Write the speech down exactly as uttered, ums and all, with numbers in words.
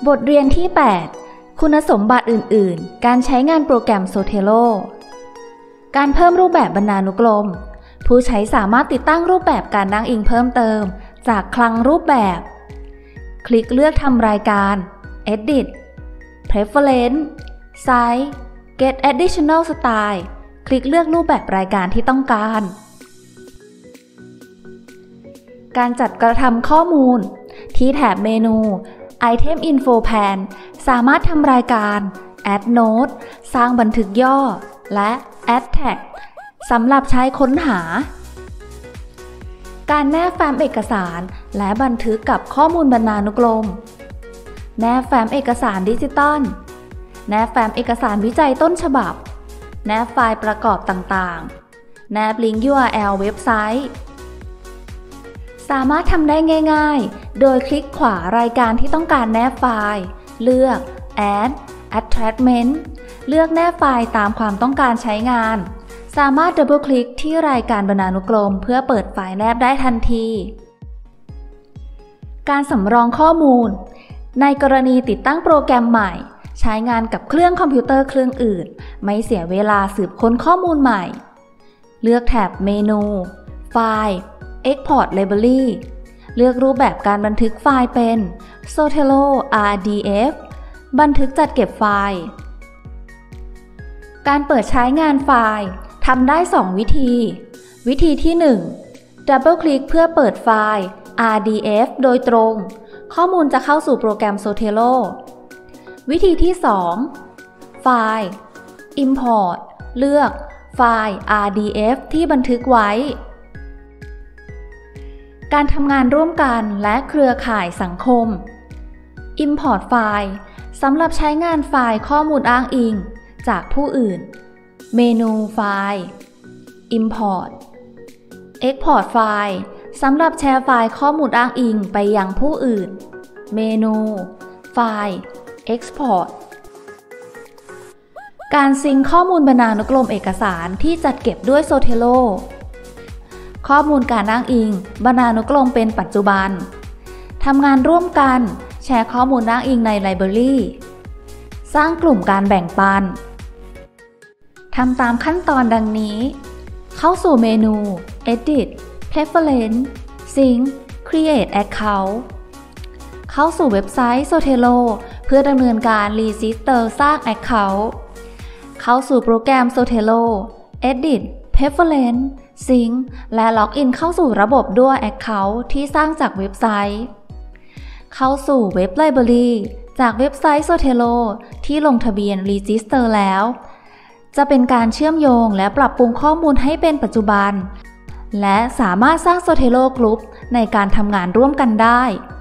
บทเรียนที่ แปด คุณสมบัติอื่นๆการใช้งานโปรแกรม Zotero การเพิ่มรูปแบบบรรณานุกรมผู้ใช้สามารถติดตั้งรูปแบบการอ้างอิงเพิ่มเติมจากคลังรูปแบบคลิกเลือกทำรายการ Edit Preference Size Get Additional Style คลิกเลือกรูปแบบรายการที่ต้องการการจัดกระทำข้อมูลที่แถบเมนู Item Info Pan สามารถทำรายการ Add Note สร้างบันทึกย่อและ Add Tag สำหรับใช้ค้นหาการแนบแฟ้มเอกสารและบันทึกกับข้อมูลบรรณานุกรมแนบแฟ้มเอกสารดิจิตอลแนบแฟ้มเอกสารวิจัยต้นฉบับแนบไฟล์ประกอบต่างๆแนบลิงก์ ยู อาร์ แอล เว็บไซต์สามารถทำได้ง่ายๆโดยคลิกขวารายการที่ต้องการแนบไฟล์เลือก Add Attachment เลือกแนบไฟล์ตามความต้องการใช้งานสามารถดับเบิลคลิกที่รายการบรรณานุกรมเพื่อเปิดไฟล์แนบได้ทันทีการสำรองข้อมูลในกรณีติดตั้งโปรแกรมใหม่ใช้งานกับเครื่องคอมพิวเตอร์เครื่องอื่นไม่เสียเวลาสืบค้นข้อมูลใหม่เลือกแถบเมนูไฟล์ Export Library เลือกรูปแบบการบันทึกไฟล์เป็น Zotero อาร์ ดี เอฟ บันทึกจัดเก็บไฟล์การเปิดใช้งานไฟล์ทำได้สองวิธีวิธีที่หนึ่งดับเบิลคลิกเพื่อเปิดไฟล์ อาร์ ดี เอฟ โดยตรงข้อมูลจะเข้าสู่โปรแกรม Zotero วิธีที่สองไฟล์ Import เลือกไฟล์ อาร์ ดี เอฟ ที่บันทึกไว้การทำงานร่วมกันและเครือข่ายสังคม Import ไฟล์สำหรับใช้งานไฟล์ข้อมูลอ้างอิงจากผู้อื่นเมนูไฟล์ Import Export ไฟล์สำหรับแชร์ไฟล์ข้อมูลอ้างอิงไปยังผู้อื่นเมนูไฟล์ Export การซิงค์ข้อมูลบรรณานุกรมเอกสารที่จัดเก็บด้วย Zotero ข้อมูลการอ้างอิงบรรณานุกรมเป็นปัจจุบันทำงานร่วมกันแชร์ข้อมูลอ้างอิงในไลบรารีสร้างกลุ่มการแบ่งปันทำตามขั้นตอนดังนี้เข้าสู่เมนู Edit Preference Sync Create Account เข้าสู่เว็บไซต์ Zotero เพื่อดำเนินการ Register สร้าง Account เข้าสู่โปรแกรม Zotero Edit Preference Sync และล็อกอินเข้าสู่ระบบด้วย Account ที่สร้างจากเว็บไซต์เข้าสู่เว็บไลบรารีจากเว็บไซต์ Zotero ที่ลงทะเบียน Register แล้วจะเป็นการเชื่อมโยงและปรับปรุงข้อมูลให้เป็นปัจจุบันและสามารถสร้าง Zotero Group ในการทำงานร่วมกันได้